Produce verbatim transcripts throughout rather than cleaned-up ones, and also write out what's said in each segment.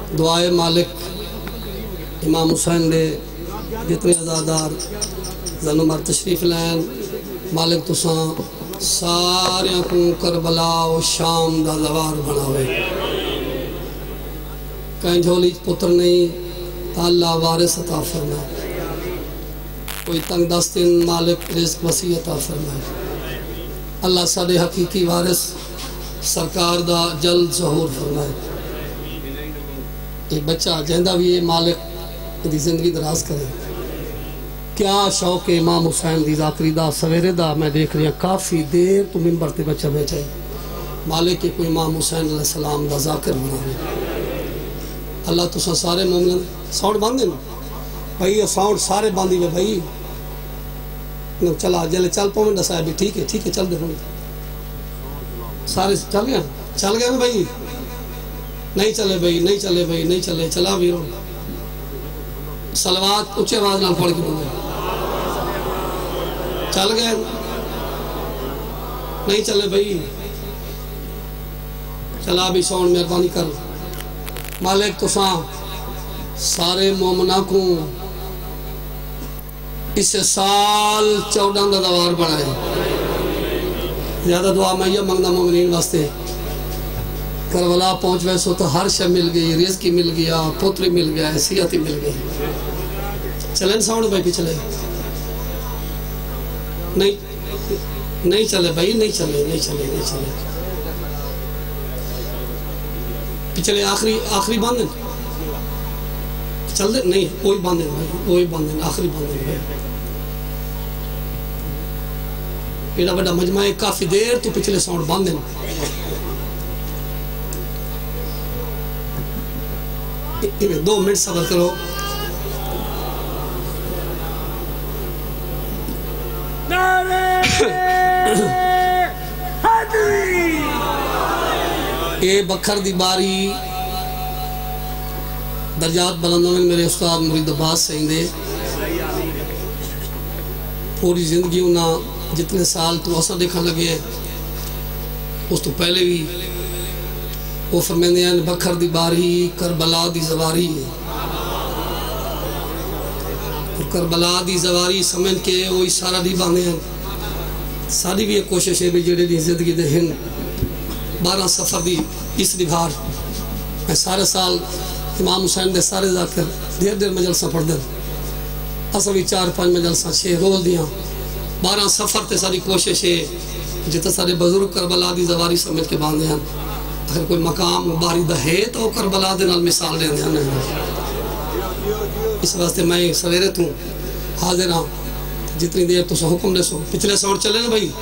دعائے مالک امام حسین دے جتنے ازادار زنمار تشریف لین مالک تساں سارے کو کربلا و شام دا زوار بناوے کہیں جھولی پتر نہیں اللہ وارث عطا فرمائے کوئی تنگ دستن مالک رزق وسیع عطا فرمائے اللہ سارے حقیقی وارث سرکار دا جلد ظہور فرمائے ایک بچہ جہندہ بھی یہ مالک دی زندگی دراز کرے کیا شوق امام حسین دی ذاکری دا سویرے دا میں دیکھ رہی ہیں کافی دیر تو منبر تے بچہ بیٹھے مالک کے کوئی امام حسین علیہ السلام دا ذاکر بنا رہے اللہ تو سارے مومنن ساؤنڈ باندھے نا بھائی یہ ساؤنڈ سارے باندھی ہوئے بھائی چلا جلے چل پاؤں ڈا صاحب ٹھیک ہے ٹھیک ہے چل دے سارے چل گیا چل گیا نا بھائی نہیں چلے بھائی نہیں چلے بھائی نہیں چلے چلا بھی رو صلوات اچھے آواز نہ پڑھ کے بولے چل گئے نہیں چلے بھائی چلا بھی ساؤنڈ مہربانی کر مالک تو ساں سارے مومنہ کو اس سال چودہ دا دوار بڑھائے زیادہ دعا میں یہ منگنا مومنین واسطے کربلا پہنچ ویسو تو ہر شے مل گئی رزقی مل گیا پتری مل گیا حیثیتی مل گئی چلیں ساؤنڈ بھائی پچھلے نہیں نہیں چلے بھائی نہیں چلے نہیں چلے نہیں چلے پچھلے آخری آخری باندھیں چل دے نہیں کوئی باندھیں بھائی کوئی باندھیں آخری باندھیں بھائی ایڈا بڑا مجمع ہے کافی دیر تو پچھلے ساؤنڈ باندھیں دو منٹ صبر کرو اے بکھر دی باری درجات بلندوں میں میرے استاد مرید عباس سہین دے پوری زندگی انہاں جتنے سال تو اثر دیکھا لگے اس تو پہلے بھی وہ فرمیندے ہیں بکھر دی باری کربلا دی زواری اور کربلا دی زواری سمجھ کے وہ اشارہ دی باندھے ہیں ساری بھی ایک کوشش ہے بھی جڑے دی زندگی دے ہن بارہ سفر دی اس بھار میں سارے سال امام حسین دے سارے ذاکر دیر دیر مجلسہ پڑھ دیں اصل بھی چار پانچ مجلسہ چھ روز دیاں بارہ سفر تے ساری کوشش ہے جتا سارے بزرگ کربلا دی زواری سمجھ کے باندھے ہیں اگر کوئی مقام مبارد ہے تو کربلا دے نال مثال دے دیں اس واسطے میں سویرے تو حاضر ہاں جتنی دیر تو سو حکم دے سو پچھلے ساؤنڈ چلے نا بھائی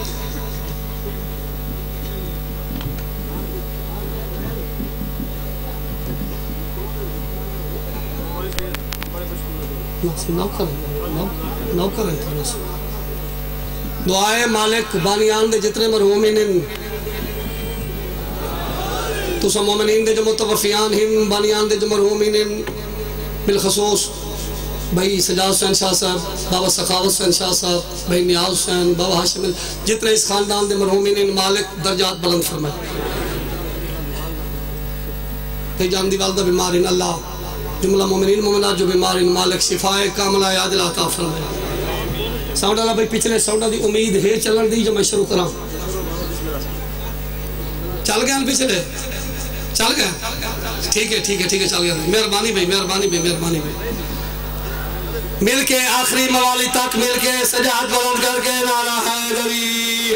نوکر ہے دعائے مالک بانیان دے جتنے مرحومین تو سا مومنین دے جو متوفیان ہم بانیان دے جو مرحومین بالخصوص بھائی سجاد حسین شاہ صاحب بابا سخاوت حسین شاہ صاحب بھائی نیاز حسین بابا ہاشم جتنے اس خاندان دے مرحومین مالک درجات بلند فرمائے تے جان دی والدہ بیمارین اللہ جملہ مومنین مومنات جو بیمارین مالک شفائے کاملہ عادل عطا فرمائے ساؤنڈ اللہ بھائی پچھلے ساؤنڈ دی امید ہے چلن دی جو میں شروع کراں چل گیا پچھلے چل گیا ٹھیک ہے ٹھیک ہے ٹھیک ہے چل گیا مہربانی بھائی مہربانی بھائی مہربانی بھائی مل کے آخری موالی تک مل کے سجاد بلند کر کے نعرہ حیدری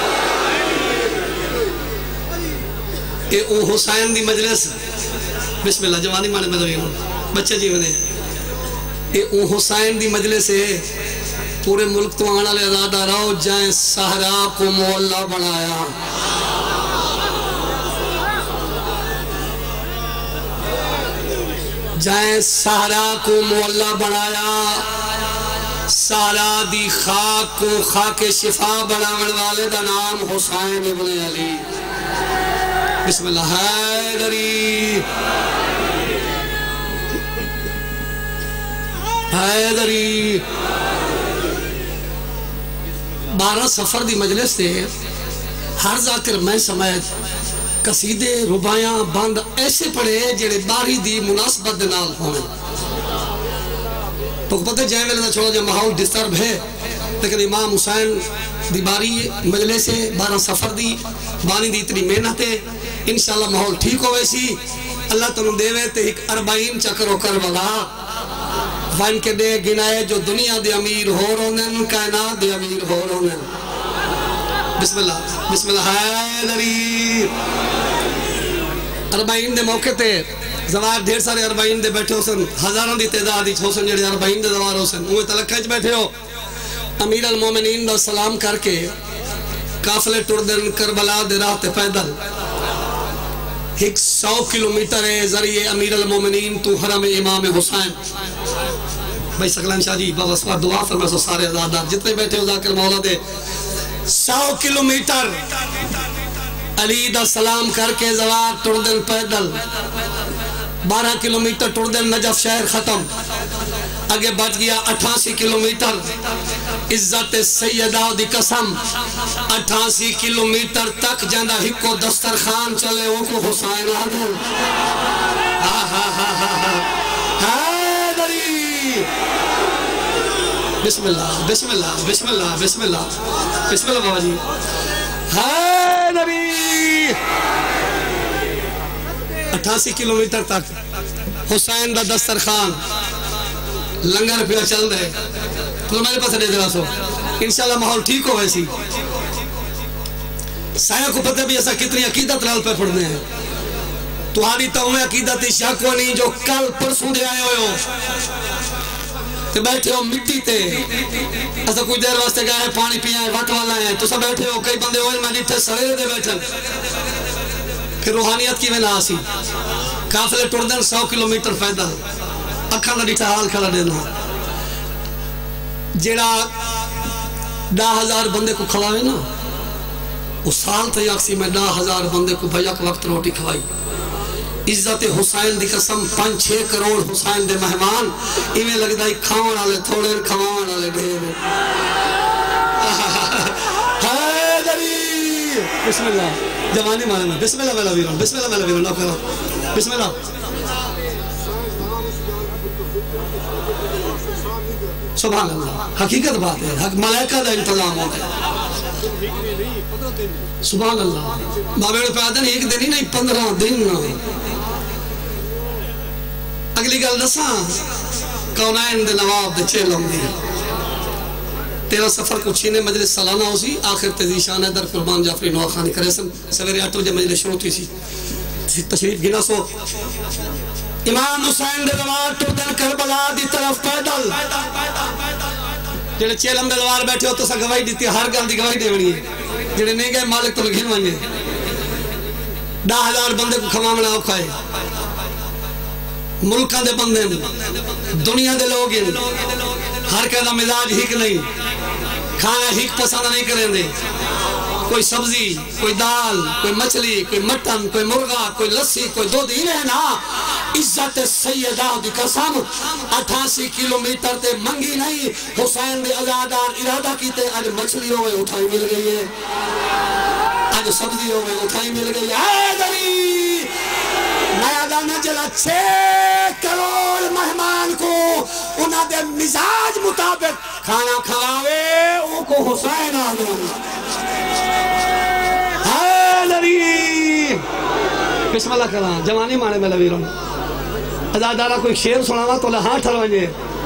اے او حسین دی مجلس بسم اللہ جوانی مانے میں دوئی ہوں بچے جی میں اے او حسین دی مجلس ہے پورے ملک تو آنا لے ازادہ رہو جائیں سہرا کو مولا بنایا جائیں سہرا کو مولا بنایا سہرا دی خاک کو خاک شفا بناون والے دا نام حسین ابن علی بسم اللہ حیدری حیدری بارہ سفر دی مجلس سے ہر ذاکر میں سمجھ قصیدے ربایاں بند ایسے پڑھے جڑے باری دی مناسبت نال ہونے تو پتہ جائے میں لگا چھوڑا جو ماحول ڈسٹرب ہے لیکن امام حسین دی باری مجلے سے بارہ سفر دی بانی دی اتنی محنت ہے انشاءاللہ ماحول ٹھیک ہوئے سی اللہ تنوں دے وے تے ایک اربعین چکر کربلا وائن کے دے گنائے جو دنیا دے امیر ہو رونن کائنات دے امیر ہو رونن بسم اللہ بسم اللہ حیدری اربعین دے موقع تے زوار ڈھیر سارے اربعین دے بیٹھے ہو سن ہزاروں دی تعداد ہی ہو سن جڑے اربعین دے زوار ہو سن انہیں تلقہ بیٹھے ہو امیر المومنین دا سلام کر کے قافلے ٹردن کربلا دے راہ تے پیدل ایک سو کلومیٹر ہے ذریعے امیر المومنین تو حرم امام حسین بھائی سکلان شاہ جی بابا سوار دعا فرمائے سو سارے ازادار جتنے بیٹھے ہو ذاکر مولا دے سو کلومیٹر علی دا سلام کر کے زوار ٹردن پیدل بارہ کلومیٹر ٹردن نجف شہر ختم آگے بچ گیا اٹھاسی کلومیٹر عزت سیدہ دی قسم اٹھاسی کلومیٹر تک جاندہ ہکو دسترخان چلے ان کو حسین آدھر حیدری بسم اللہ بسم اللہ بسم اللہ بسم اللہ بسم اللہ بابا جی حیدری اٹھاسی کلومیٹر تک حسین دا دسترخان لنگر پہ چل دے تو میرے پاس دے دے رہا سو انشاءاللہ ماحول ٹھیک ہو ویسی سایہ کو پتہ بھی ایسا کتنی عقیدت لال پہ پڑھنے ہیں تو ہاری تاہمیں عقیدت شاکو نہیں جو کل پرسوں دے آئے ہوئے ہو تے بیٹھے ہو مٹی تے ایسا کوئی دیر واسطے گئے ہیں پانی پیا ہے وقت والا ہے تو سب بیٹھے ہو کئی بندے ہوئے میں نیٹھے سویرے دے بیٹھے پھر روحانیت کی میں نہ آسی قافلے ٹردن سو کلومیٹر پیدل اکھاں دا ڈیٹا حال کھڑا دینا جیڑا ڈا ہزار بندے کو کھلاوے نا اس سال تا یاکسی میں ڈا ہزار بندے کو بھیاک وقت روٹی کھوائی عزت حسین دی قسم پانچ چھے کروڑ حسین دے مہمان ایمیں لگ دائی کھاؤن آلے تھوڑے کھاؤن آلے ڈھیر حیدری بسم اللہ جوانی مانے میں بسم اللہ میلا ویرون بسم اللہ میلا ویرون نو کرو بسم اللہ سبحان اللہ حقیقت بات ہے حق ملائکہ دا انتظام ہوتا ہے سبحان اللہ بابے پہ آدھن ایک دن ہی نہیں پندرہ دن اگلی گل دساں کونین دے نواب دے چیلم دی تیرہ سفر کو چھینے مجلس سالانہ ہو سی آخر تیزیشان ہے در قربان جعفری نواز خانی کرے سن سویرے آٹھ بجے مجلس شروع تھی سی تشریف گنا سو امام حسین دے دوار ٹردن کربلا دی طرف پیدل جڑے چیلم دے دوار بیٹھے ہو تو سا گواہی دیتی ہے ہر گل دی گواہی دے بنی ہے جڑے نہیں گئے مالک تو لگھن وانگے ڈا ہزار بندے کو کھمامنا آپ کھائے ملکہ دے بندے دنیا دے لوگ ہر کہتا مزاج ہک نہیں کھانا ہک پسند نہیں کریں دے کوئی سبزی کوئی دال کوئی مچھلی کوئی مٹن کوئی مرغا کوئی لسی کوئی دودھ ہی رہنا عزت سیدہ دی قسم اٹھاسی کلومیٹر تے منگی نہیں حسین دے ازادار ارادہ کیتے آج مچھلی ہوئے اٹھائی مل گئی ہے آج سبزی ہوئے اٹھائی مل گئی ہے حیدری نیا دانا جلا چھے کروڑ مہمان کو انہاں دے مزاج مطابق کھانا کھواوے ان کو حسین آدم حیدری بسم اللہ کرنا جوانی مانے میں لویروں ازادارہ کوئی شیر سنانا تو لہاں ٹھروانجے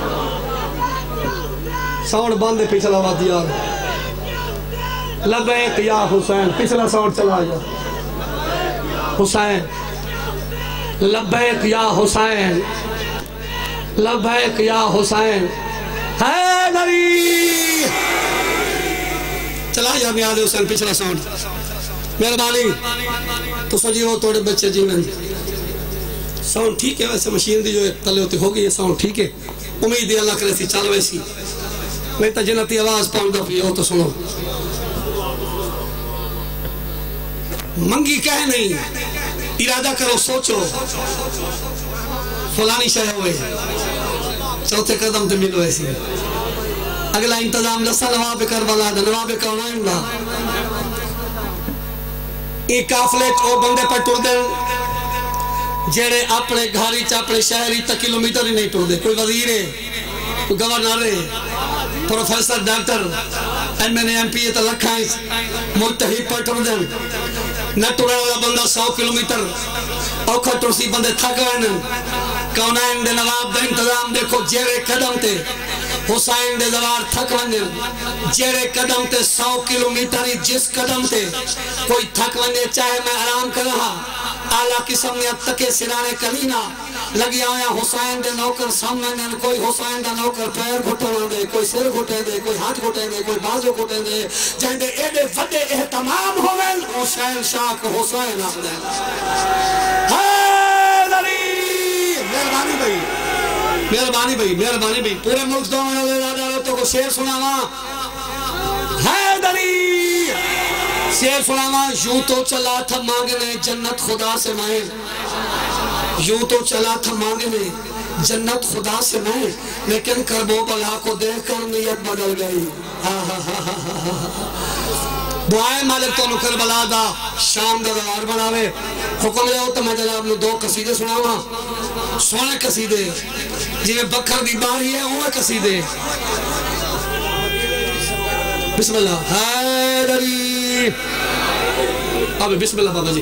ساؤنڈ باندے پچھلا بات یار لبیک یا حسین پچھلا ساؤنڈ چلا جا حسین لبیک یا حسین لبیک یا حسین حیدری چلا جا میاد حسین پچھلا ساؤنڈ مہربانی تو سجیو توڑے بچے جی میں ساؤنڈ ٹھیک ہے ویسے مشین دی جو تلے ہوتے ہوگی یہ ساؤنڈ ٹھیک ہے امید ہے اللہ کرے سی چل ویسی نہیں تا جنتی آواز پاؤں دفعی ہو تو سنو منگی کہہ نہیں ارادہ کرو سوچو فلانی شہ ہوئے چوتھے قدم تے ملو ایسی اگلا انتظام لسا نواب کربلا دا نواب کونین دا یہ قافلے او بندے پر ٹر دیں جڑے اپنے گھاری چ اپنے شہری تک کلومیٹر ہی نہیں ٹر دے. کوئی وزیر ہے, کوئی گورنر ہے, professor, doctor, M N A M P ہے تو لکھاں ملتحد پر ٹر دیں. نہ ٹرنے والا بندہ سو کلومیٹر اوکھا ٹرسی بندے تھک رہے کونائن دے نواب دا انتظام دیکھو جیرے قدم تے حسین دے زوار تھک ونجے جیرے قدم تے سو کلومیٹر جس قدم تے کوئی تھک ونجے چاہے میں آرام کر رہا اعلیٰ قسم نے تکے سرانے کلینا لگی آیا حسین دے نوکر سامنے کوئی حسین دا نوکر پیر گھٹنا دے کوئی سر گھٹے دے کوئی ہاتھ گھٹے دے کوئی بازو گھٹے دے جہاں دے ایڈے وڈے احتمام ہوئے حسین شاہ کو حسین آ دے. مہربانی بھئی مہربانی بھئی مہربانی بھئی پورے ملک دو میں تو کو شیر سناوا حیدری شیر سناوا. یوں تو چلا تھا مانگنے جنت خدا سے میں یوں تو چلا تھا مانگنے جنت خدا سے میں لیکن کربو بلا کو دیکھ کر نیت بدل گئی. دعائیں مالک تو نکر بلا دا شام دا دوار بناوے. حکم لے ہو تو میں جناب نے دو قصیدے سناوا سونے قصیدے جی میں بکر دی باری ہے ہوئے قصیدے. بسم اللہ حیدری اب بسم اللہ بابا جی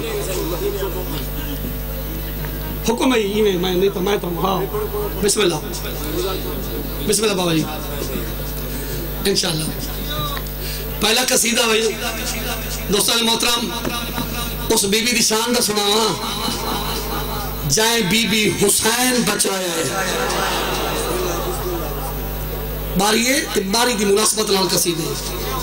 حکم ہے یہ میں نہیں تو میں تو ہاں بسم اللہ بسم اللہ بابا جی انشاءاللہ. پہلا قصیدہ بھائی دوستان محترم اس بی بی دی شان دا سناوا جائیں بی بی حسین بچایا ہے. باری ہے باری دی مناسبت نال قصیدے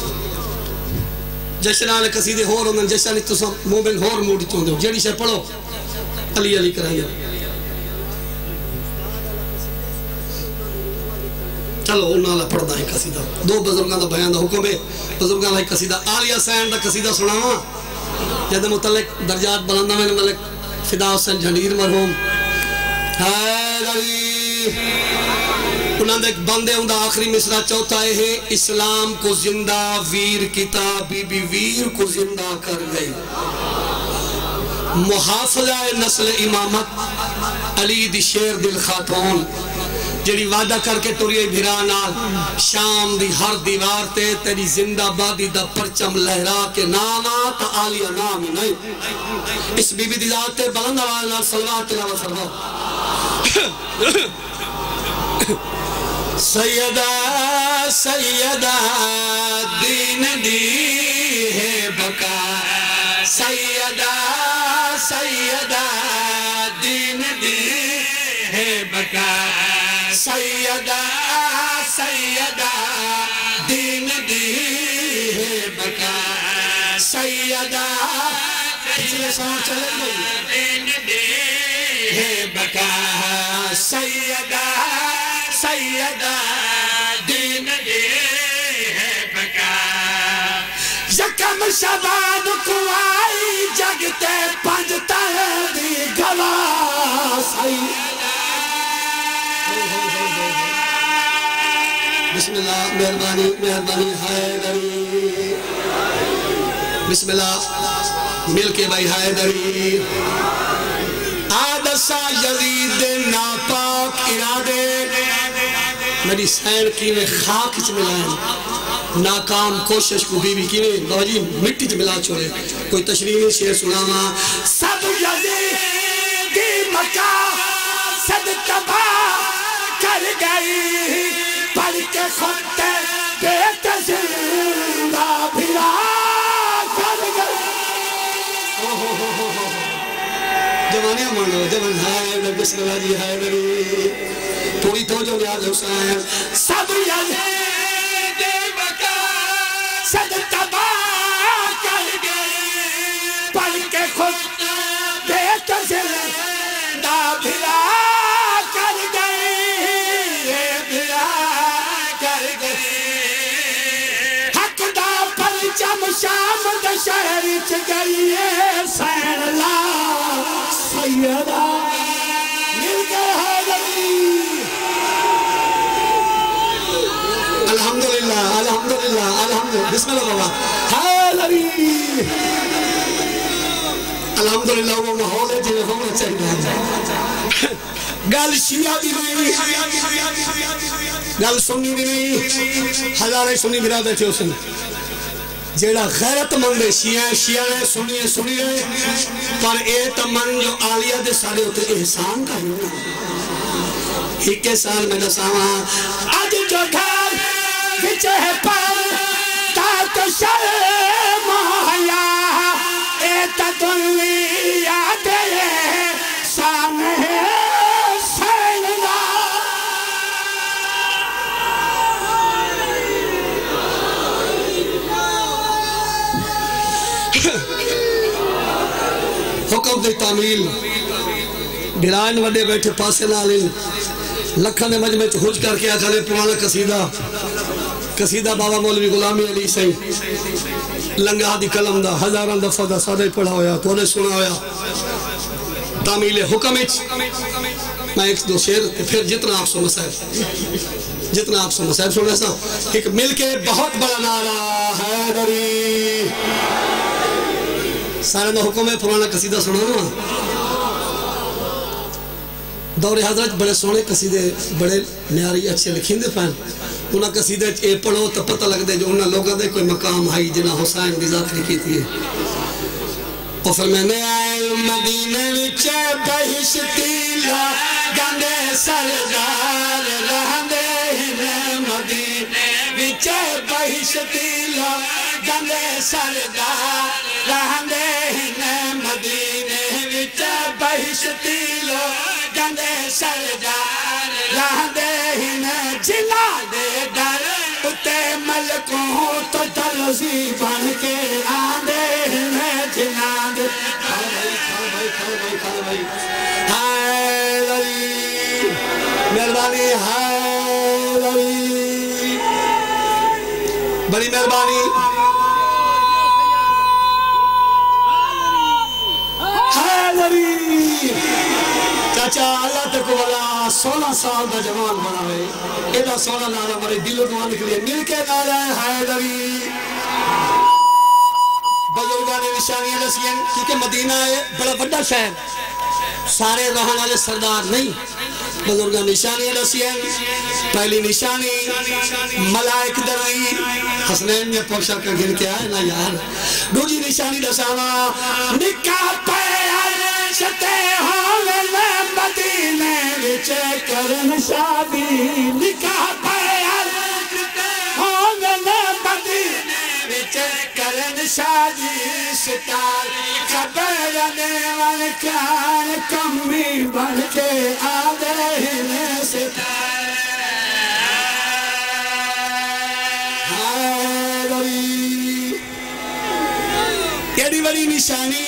جیسے نال قصیدے ہور ہوندن جیسے نہیں تسا مومن ہور موڑی چوندے ہو جیڑی سے پڑھو علی علی کرائیے. چلو انہاں لا پڑھدا ہے قصیدہ دو بزرگاں دا بیان دا حکم ہے. بزرگاں دا قصیدہ آل حسین دا قصیدہ سناواں جد متعلق درجات بلندہ میں ملک فدا حسین جھنڈیر مرحوم حیدری انہاں دے بندے ہوں دا آخری مصرع چوتھا ہے اسلام کو زندہ ویر کتاب بی بی ویر کو زندہ کر گئی. محافظہ نسل امامت علی دی شیر دل خاتون جڑی وعدہ کر کے توریے بھرانا شام دی ہر دیوار تے تیری زندہ بادی دا پرچم لہرا کے نامات آلیہ نام نہیں. اس بی بی دی ذات تے بلند آواز صلوات اللہ و سلام. سیدہ سیدہ دین دی ہے بقا سیدہ سیدہ دین دی ہے بقا سیدہ سیدہ دین دی ہے بقا سیدہ پچھلے سوار چلے گئی دین دی ہے بقا سیدہ سیدہ دین دی ہے بقا. یکم شبان کو آئی جگتے پنجتا ہے دی گلا سیدہ. بسم اللہ مہربانی مہربانی حیدری بسم اللہ مل کے بھائی حیدری. آدسا یزید ناپاک ارادے میری سین کی میں خاک چ ملائیں ناکام کوشش کو بی بی کی میں بابا جی مٹی چ ملا چھوڑے. کوئی تشریح شیر سناما سب یزیدی مکہ سب تباہ کر گئی پڑھ کے خود بیت زندہ بھرا کر گئی. جوانیاں مانگو جوان حیدر بسم اللہ جی حیدری پوری توجہ نیاز حسین. سب یزیدی مکہ سب تباہ کر گئی پڑھ کے خود بیت زندہ بھرا کر گئی بھرا کر گئی. حق دا پرچم شام دا شہر چ گئی سین لا سیدہ مل گئے حیدری. الحمدللہ الحمدللہ الحمدللہ بسم اللہ بابا حیدری الحمدللہ وہ ماحول ہے جنہیں ہونا چاہیے گل شیعہ بھی نہیں گل سنی بھی نہیں ہزارے سنی بھی رہا بیٹھے اس نے جیڑا غیرت مند شیعہ شیعہ نے سنی سنی پر اے تمن جو آلیہ دے سارے ہوتے احسان کا ہی ایک سال میں نساواں آج جو گھر وچے پر تاک شرم حیا اے تدنیا دے سامنے حکم دی تعمیل بھرائن وڈے بیٹھے پاسے نالین لکھن دے مجمع حج کر کے آکھا نے پرانا قصیدہ قصیدہ بابا مولوی غلامی علی سائیں لنگا دی کلم دا ہزاران دفعہ دا سادہ پڑھا ہویا تو نے سنا ہویا تعمیل حکم اچ میں ایک دو شیر پھر جتنا آپ سو مسائب جتنا آپ سو مسائب سن رہا ایک مل کے بہت بڑا نعرہ حیدری سارے میں حکم ہے پرانا قصیدہ سنانا دور حضرت بڑے سونے قصیدے بڑے نیاری اچھے لکھیں دے پہن انہاں قصیدے اے پڑھو تو پتہ لگ دے جو انہاں لوگوں دے کوئی مقام آئی جنہ حسین بھی ذات لکھی تھی اور فرمینے آئے مدینہ وچے بہشتی لگندے سردار رہندے ہنے مدینہ وچے بہشتی لگندے سردار رہندے ہنے مدینہ وچے بہشتی لگندے سردار رہندے ہنے جنا دے در اتے ملکوں تو دلزی بن کے آندے ہنے جنا دے حیدری مہربانی حیدری بڑی مہربانی حیدری چاچا اللہ تک والا سولہ سال دا جوان بنا رہے ایدہ سولہ نارا ہمارے دل و دوان کے لیے مل کے نارا ہے حیدری بزرگان نشانی رسین کیونکہ مدینہ ہے بڑا بڑا شہر سارے رہن والے سردار نہیں بزرگان نشانی رسین پہلی نشانی ملائک دروی حسنین میں پوشا کا گر کے آئے نا یار دوجی نشانی رسانا نکاح پہ شتے ہوئے مدینے وچے کرن شادی نکاح پہ ہوئے مدینے وچے کرن شادی ستار خبرنے والکان کمی بن کے آدھے ہنے ستار حیدری کیڑی بڑی نشانی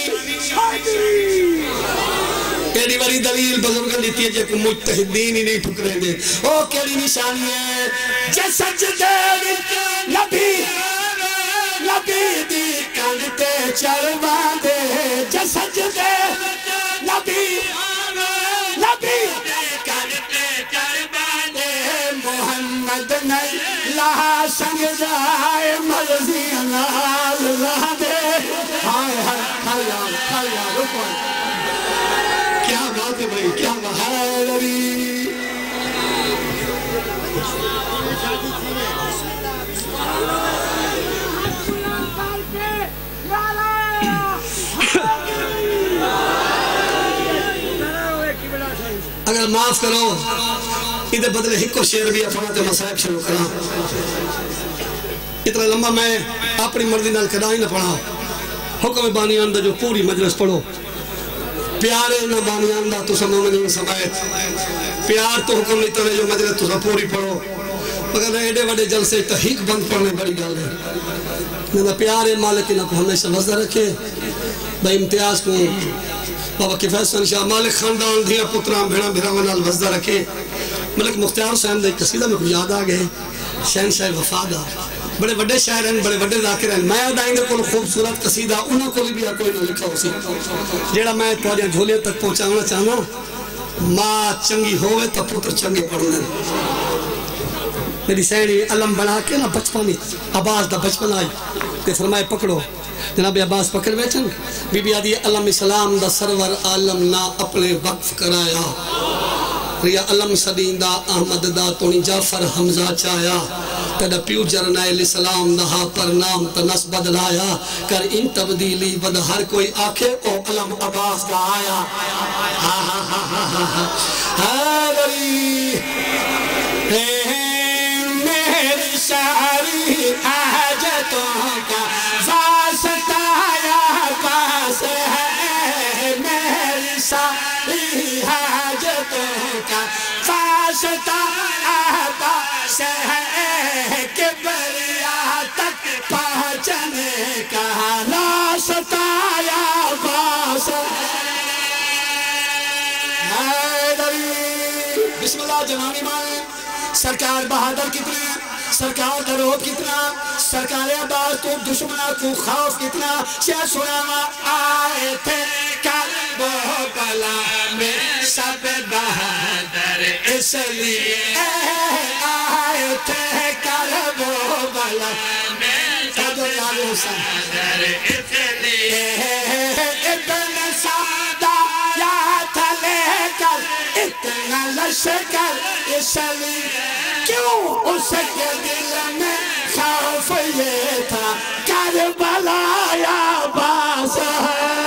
کیڑی بڑی دلیل بزرگاں دیتی ہے جے کو مجتہدین ہی نہیں ٹھکرے دے او کیڑی نشانی ہے جے سجدے نبی نبی دی کلتے چروا دے جے سجدے نبی نبی دی کلتے چروا دے محمد نہیں لہا سنگ جائے مرضی نال رہ دے ہائے ہائے کھلیان کھلیان رکھوائے کیا بات ہے بھائی کیا بات ہے حیدری اگر معاف کرو ادھے بدلے ہکو شیر بھی اپنا تے مسائب شروع کرا اتنا لمبا میں اپنی مرضی نال کڑائی نہ پڑھا حکم بانی آندہ جو پوری مجلس پڑھو پیارے نہ بانی آندہ تو سب مومنین سبایت پیار تو حکم نہیں ترے جو مجلس تو سب پوری پڑھو مگر ایڈے وڈے جلسے تحقیق بند پڑھنے بڑی گال ہے نہ پیارے مالک نہ کو ہمیشہ وزہ رکھے بھائی امتیاز کو بابا کفیت سن شاہ مالک خاندان دھیا پتران بھیڑا بھیڑا منال وزدہ رکھے ملک مختار حسین دے قصیدہ میں کچھ یاد آگئے شہن شاہ وفادار بڑے بڑے شاعر ہیں بڑے بڑے ذاکر ہیں میں یاد آئیں گے کوئی خوبصورت قصیدہ انہوں کو بھی کوئی نہ لکھا ہو سی جیڑا میں توجہ جھولے تک پہنچانا چاہنا ماں چنگی ہوئے تو پتر چنگے پڑھنے میری سینی علم بنا کے نا بچپن عباس دا بچپن آئی تے فرمائے پکڑو جناب عباس پکڑ بیٹھن بی بی آدھی علم اسلام دا سرور عالم نا اپنے وقف کرایا ریا علم صدین دا احمد دا تونی جعفر حمزہ چایا تیڑا پیو جرنائل اسلام دا ہا پر نام تا نس بدلایا کر ان تبدیلی بد ہر کوئی آکھے او علم عباس دا آیا ہا ہا ہا ہا ہا ہا حیدری میری ساری حاجتوں کا واسطہ یا پاس ہے میری ساری حاجتوں کا واسطہ پاس ہے کبریا تک پہنچنے کا راستہ یا پاس ہے بسم اللہ جنانی مانے سرکار بہادر کتنا سرکار دروب کتنا سرکار عباس تو دشمنہ کو خوف کتنا شیع سناما آئے تھے کرب و بلا میں سب بہادر اس لیے آئے تھے کرب و بلا میں سب بہادر اس لیے ابن سعدہ یا تھا لے کر اتنا لشکر اس لیے کیوں اس کے دل میں خوف یہ تھا کربلا یا باس ہے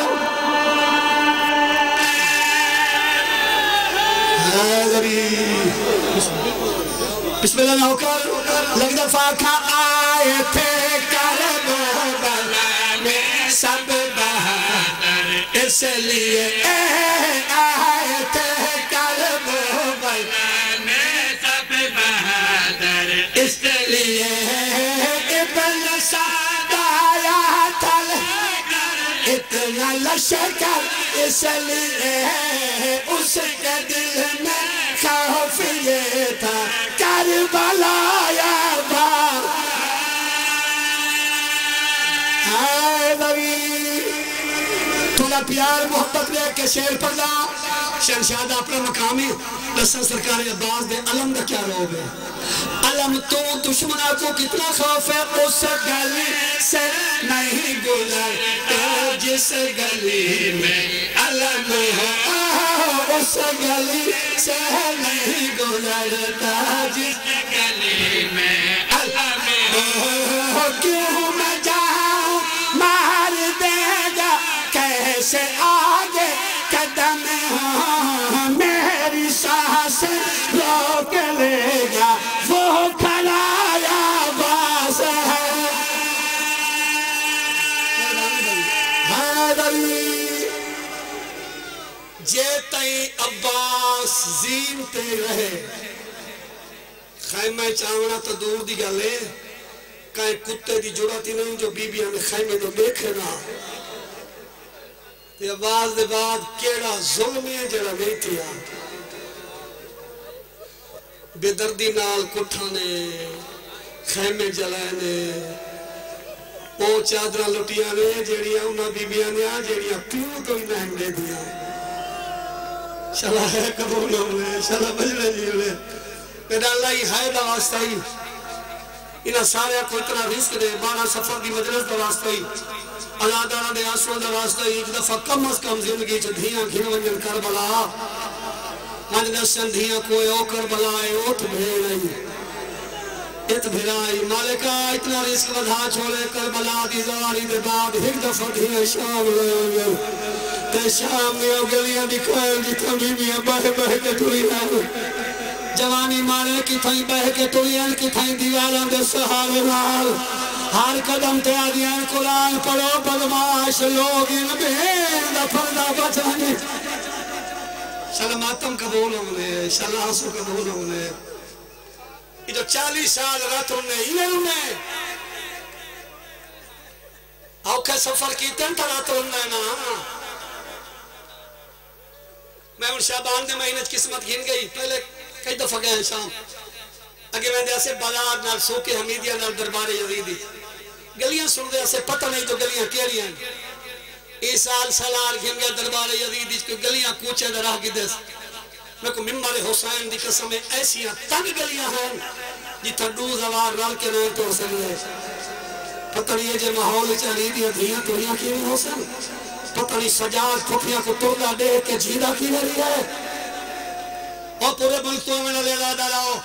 بسم اللہ نوکر لگ دفعہ کھا آئے تھے کربلا میں سب بہادر اس لیے آئے تھے کربلا میں سب بہادر اس لیے ابن سعدہ یا تھل اتنا لشکر اس لیے اس کے دل میں خوف یہ تھا کربلا یا بار حیدری تھوڑا پیار محبت لے کے شیر پڑھا شہنشاہ دا اپنا مقامی لسن سرکار عباس دے علم دا کیا روگ ہے علم تو دشمنہ کو کتنا خوف ہے اس گلی سے نہیں گزرتا جس گلی میں علم ہے اس گلی سے نہیں گزرتا جس گلی میں علم ہے کیوں میں جاؤں مار دے گا کیسے آگے قدم ہوں میری سانس روک لے گا وہ کھلا یا باس ہے حیدری جے تائیں عباس زینتے رہے خیمہ چاونا تو دور دی گلے کہیں کتے دی جڑاتی نہیں جو بی بی ہمیں خیمے تو دیکھے نا تے عباس دے بعد کیڑا ظلم ہے جڑا نہیں تھیا بے دردی نال کٹھانے خیمے جلائنے او چادرہ لٹیاں نے جیڑیاں انہاں بی بیاں نے جیڑیاں پیوں تو ہی نہیں دے دیا شالا ہے قبول ہوئے شالا بجرے جی ہوئے پیدا اللہ ہی ہے دا واسطہ ہی انہاں سارے کو اتنا رزق دے بارہ سفر دی مجلس دا واسطہ ہی اللہ دارہ دے آسو دا واسطہ ہی ایک دفعہ کم از کم زندگی چھ دھیاں گھن ونجن کربلا مجلس سن دھیاں کوئی او کربلا ہے اوت بھیڑائی ات بھیڑائی مالکہ اتنا رزق ودھا چھوڑے کربلا دی زواری دے بعد ایک دفعہ دھیاں شام لے ونجن تے شام میں او گلیاں دی کوئل جتنا بیمیاں بہے بہے کے ٹوریاں جوانی مارے کی تھائیں بہے کے ٹوریاں کی تھائیں دیوالاں دے سہارے نال ہر قدم تے آدیاں قرآن پڑھو بدماش لوگ ان بین دا پردہ بچانے شالا ماتم قبول ہونے شالا حسو قبول ہونے یہ جو چالیس سال رات ہونے انہیں انہیں اوکھے سفر کیتے ہیں تا رات ہونے نا میں ان شابان دے مہینت قسمت گھن گئی پہلے کئی دفعہ گئے ہیں شام اگے میں دے اسے بلاد نال سوکے حمیدیہ نال دربار یزیدی گلیاں سن دے اسے پتہ نہیں تو گلیاں کیری ہیں اس سال سالار گھن گیا دربار یزیدی کو گلیاں کوچے در آگی دے میں کو ممبر حسین دی قسم ایسی تنگ گلیاں ہیں جتھا دو زوار رل کے نہیں توڑ سکتے پتہ نہیں جے ماحول چلی دیا دھیاں توڑیاں کی نہیں ہو سن پتہ نہیں سجاد پھپیاں کو توڑا دے کے جیدہ کی نہیں ہے اور پورے ملکوں میں نلے لادہ لاؤ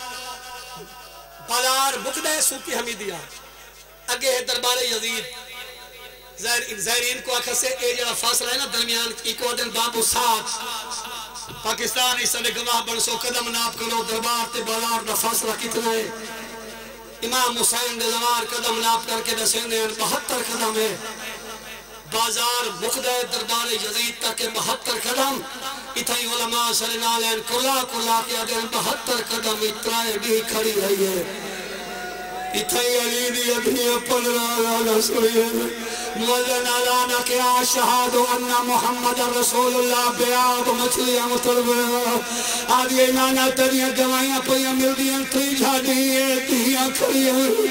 بازار مقدہ سوپی حمیدیہ اگے دربار یزید زائرین کو آکھا سے اے جڑا فاصلہ ہے نا درمیان ایکوڈن بابو ساتھ پاکستان اس نے گواہ بن سو قدم ناپ کرو دربار تے بازار دا فاصلہ کتنا ہے امام حسین دے زوار قدم ناپ کر کے دسینے ہیں بہتر قدم ہے بازار مقدہ دربار یزید تک بہتر قدم اتھائی علماء صلی اللہ علیہ وسلم کلا کلا کیا دیں بہتر قدم اترائے بھی کھڑی رہی ہے اتھائی علی دی ابنی اپن رانا سوئی ہے موزن علانا کیا شہادو انہ محمد رسول اللہ بیاد مچھلیاں مطلبہ آدھی ایمانہ تریاں گوائیاں پہیاں مل دیاں تری جھاڑی ہے دیاں کھڑی ہوئی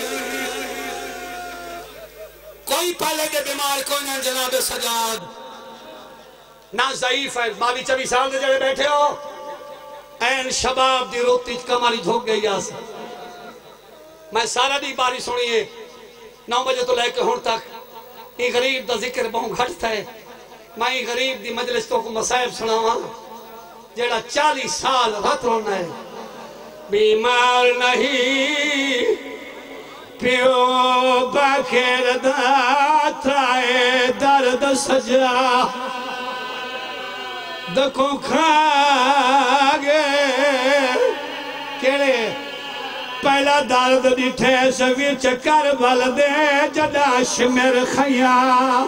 کوئی پہلے کے بیمار کوئی نہ جناب سجاد نہ ضعیف ہے باوی چوی سال دے جڑے بیٹھے ہو این شباب دی روتی کماری جھوک گئی آس میں سارا دی باری سنیے نو بجے تو لے کے ہون تک یہ غریب دا ذکر بہت گھٹ تھا ہے میں یہ غریب دی مجلس تو کو مسائب سناواں جڑا چالیس سال رات رونا ہے بیمار نہیں پیو بخیر داتائے درد سجا دکھوں کھاگے کیڑے پہلا درد ڈٹھے سویر چکر بل دے جداش میر خیاں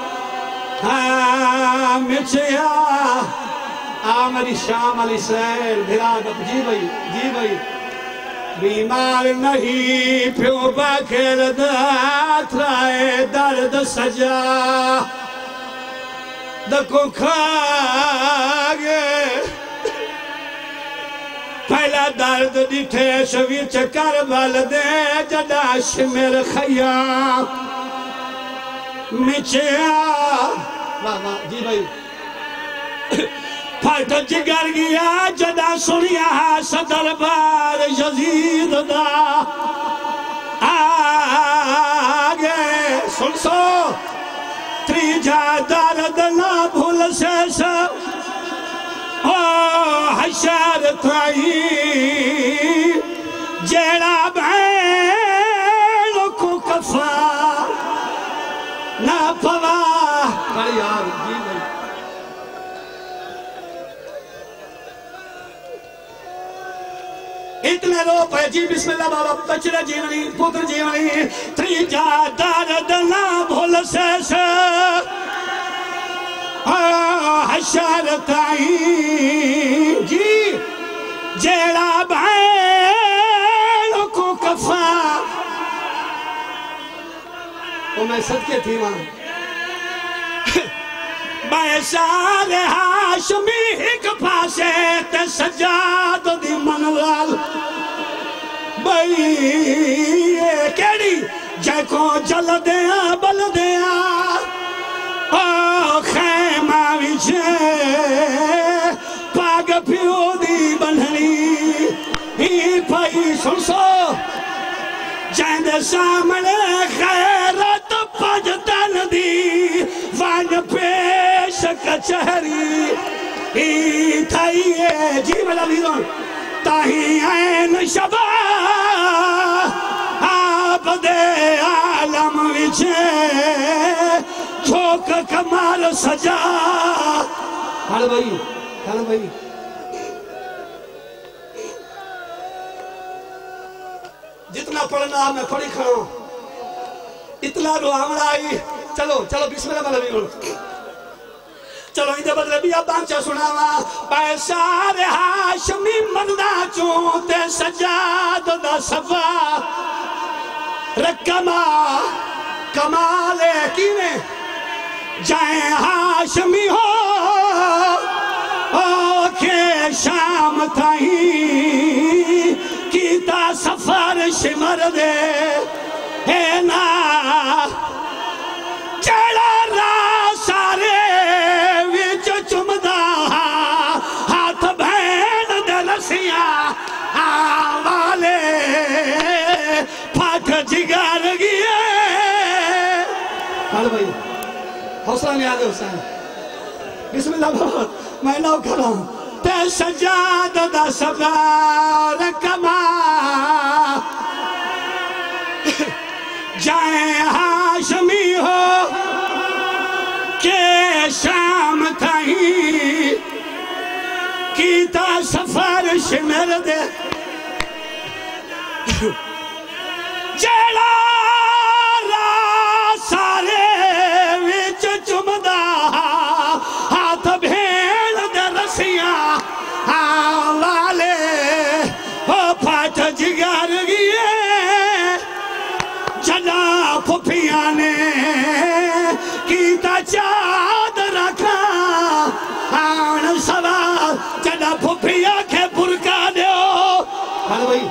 ہاں مچیا آمری شام علی سیر بھراد جی بھئی جی بھئی بیمار نہیں پیو بخیر دات رائے درد سجا دکھوں کھاگے پہلا درد ڈٹھے شویر چکر بل دے جداش میر خیاں مچیا جی بھائی پھٹ جگر گیا جدا سنیا صدر بار یزید دا آگے سن سو تری جا درد نہ بھول سے سب حشر تائی جیڑا بین کو کفا نہ پوا بڑی یار جی بھائی اتنے رو پہ جی بسم اللہ بابا بچڑا جیونی پتر جیونی تری جا درد نہ بھول سے سے حشر تائی جی جیڑا بین کو کفا وہ میں صدقے تھی وہاں بیسار ہاشمی ایک پاسے تے سجاد دی منوال بھئی کیڑی جے کو جل دیا بل دیا خیمہ وچے پاگ پیو دی بنھنی ہی پائی سن سو جائند سامنے خیرت پجتن دی وان پیش کچہری ہی تھائیے جی ملا بیرون تاہی این شبا آپ دے عالم وچے چھوک کمال سجا کھال بھائی کھال بھائی جتنا پڑھنا میں پڑھی کھڑا اتنا رو ہمارا آئی چلو چلو بسم اللہ ملوی رو چلو اندھے بدلے بھی اب بانچہ سناوا پیسار ہاشمی مندہ چونتے سجاد دا صفا رکما کمالے کینے جائیں ہاشمی ہو اوکے شام تھائی کیتا سفر شمر دے اے نا چڑا را سارے وچ چمدہ ہاتھ بین حوصلہ نہیں آگے حسین بسم اللہ بہت میں نو کروں تے سجاد دا سبار کما جائیں ہاشمی ہو کہ شام تھائی کیتا سفر شمر دے جیڑا را سارے وچ چمدا ہاتھ بھیڑ دے رسیاں والے ہو پھٹ جگر گئے جنا پھپیاں نے کیتا چاد رکھا آن سوال جنا پھپیاں کے برکا دیو ہاں بھائی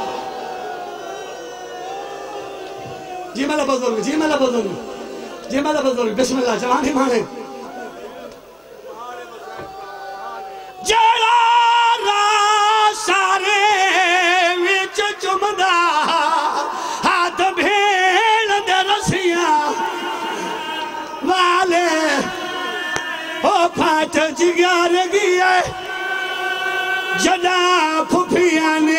جی مالا بزرگ جی مالا بزرگ جی مالا بزرگ بسم اللہ جوانی مانے جڑا را سارے وچ چمدا ہاتھ بھیڑ دے رسیاں والے ہو پھٹ جگر گئے جنا پھپیاں نے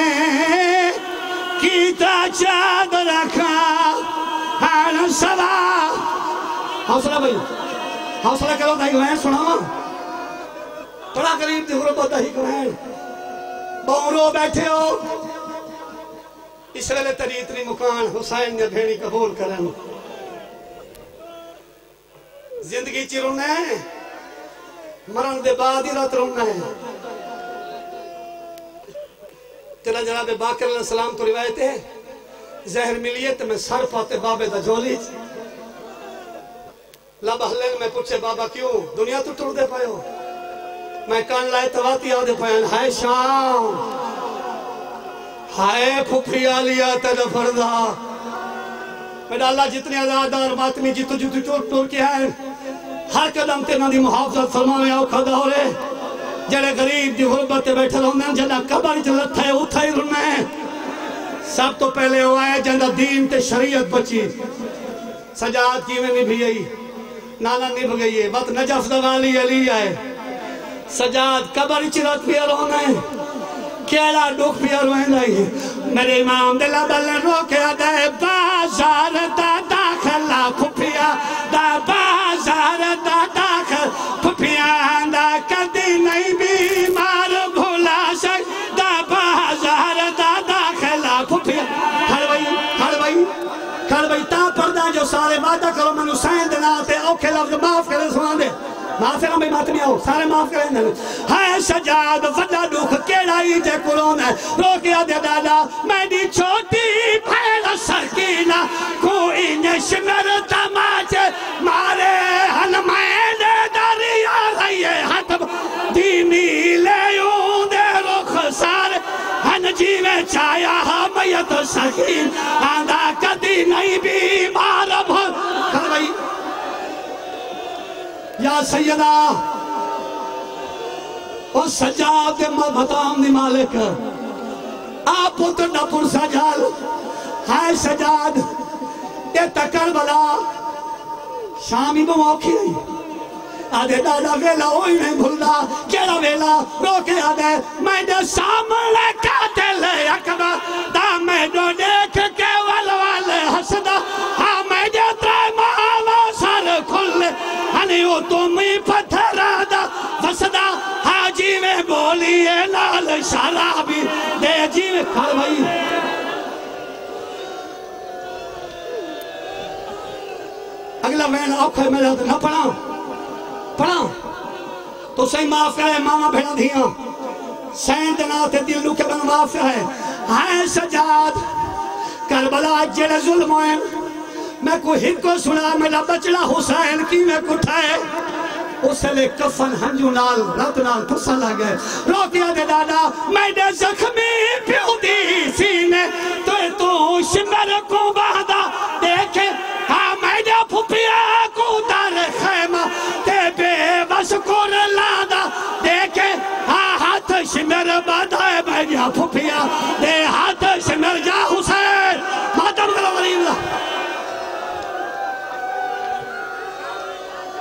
کیتا چاد رکھا ہاں سوا حوصلہ بھائی حوصلہ کرو دائی گوھیں سناواں تھوڑا قریب دی غربت دائی گوھیں بہنرو بیٹھے ہو اس ویلے تری اتنی مکان حسین نے بھیڑی قبول کرن زندگی چی رونا ہے مرن دے بعد ہی رات رونا ہے تیرا جناب باقر علیہ السلام تو روایت ہے زہر ملیت میں سر پاتے بابے دا جولی لب حلل میں پوچھے بابا کیوں دنیا تو ٹر دے پائے ہو میں کان لائے تواتی آدھے پائے ہائے شام ہائے پھپی آلیا تیرا فردہ میں ڈالا جتنی آزادار ماتمی جتو جتو ٹور ٹور کی ہے ہر قدم تینا دی محافظت فرمانے آؤ کھدا ہو رہے جڑے غریب دی غربت بیٹھے رہنے جڑا قبر چلتا ہے اٹھا ہی رہنے ہیں سب تو پہلے ہوا ہے جڑا دین تے شریعت بچی سجاد کی میں نبھی گئی نانا نبھ گئی ہے وقت نجف دوالی علی آئے سجاد قبر چلت بھی رہنے ہیں کیڑا ڈوک بھی رہنے ہیں میرے امام دلہ بلن روکے دے بازار دا داخلہ پھپیا دا بازار دا داخل پھپیا دا کدی نہیں بیمار بھولا سک دا بازار دا داخلہ پھپیا کھڑ بھائی کھڑ بھائی کھڑ بھائی تا پردہ جو سارے وعدہ کرو میں حسین دینا تے اوکھے لفظ معاف کرے سنان دے معاف کریں بھائی ماتمی آؤ سارے معاف کریں دے ہائے سجاد وڈا دکھ کیڑائی جے قرآن ہے روکیا دے دادا میں دی چھوٹی پھیل سکینہ کوئی نشمر تماچے مارے ہن میں دے دریا رہیے ہتب دینی لیوں دے رخ سارے ہن جیوے چایا ہمیت سکین آندھا کدی نہیں بیمار بھر کھڑ بھائی یا سیدہ اور سجاد مدام دی مالک آپ پتر نپر سجال ہائے سجاد اے تکر بلا شامی بو موقعی رہی آدھے دادا ویلا ہوئی نہیں بھلدا کیڑا ویلا روکے آدھے میں دے سامنے قاتل اکبر دا میں دو دیکھ کے والوالے حسدہ ہاں میں دے ترائے مالا سر کھلے ہنیو تمہیں پتھر آدھا وسدہ ہاں جی میں بولیے نال شرابی دے جی میں کھار بھائی اگلا وین آنکھیں میں جاتے نہ پڑھا پڑھا تو صحیح معاف کرے ماما بھیڑا دھیاں سین دناتے دل لوکے بن معاف کرے ہائے سجاد کربلا جڑے ظلم ہوئے میں کوئی ہت کو سنا میرا بچڑا حسین کی میں کٹھائے اسے لے کفن ہنجو نال رات نال پسا لگے روکیا دے دادا میں دے زخمی پیو دی سینے تو تو شمر کو بہدا دیکھے ہاں میں دے پھپیا کو دار خیمہ تے بے بس کو لادا دیکھے ہاں ہاتھ شمر بدھائے میں دے پھپیا دے ہاتھ شمر جا حسین ماتم کرو غریب اللہ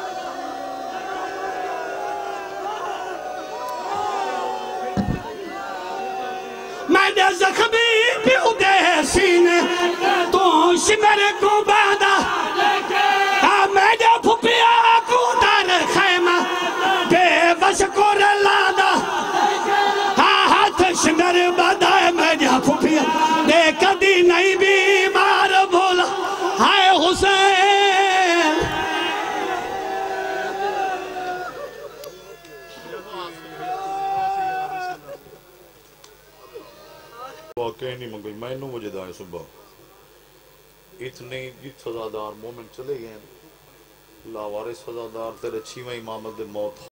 میرے زخمی پیو دے سینے تو شمر کو باندھا میرے پھپیا کو در خیمہ بے وش کو رلادا ہاتھ شمر باندھا میرے پھپیا دے کدی نہیں بیمار بولا ہائے حسین واقعی نہیں منگل میں نو مجھے دائیں صبح اتنے جت سزادار مومن چلے گئے لاوارس سزادار تیرے چھیویں امامت دے موت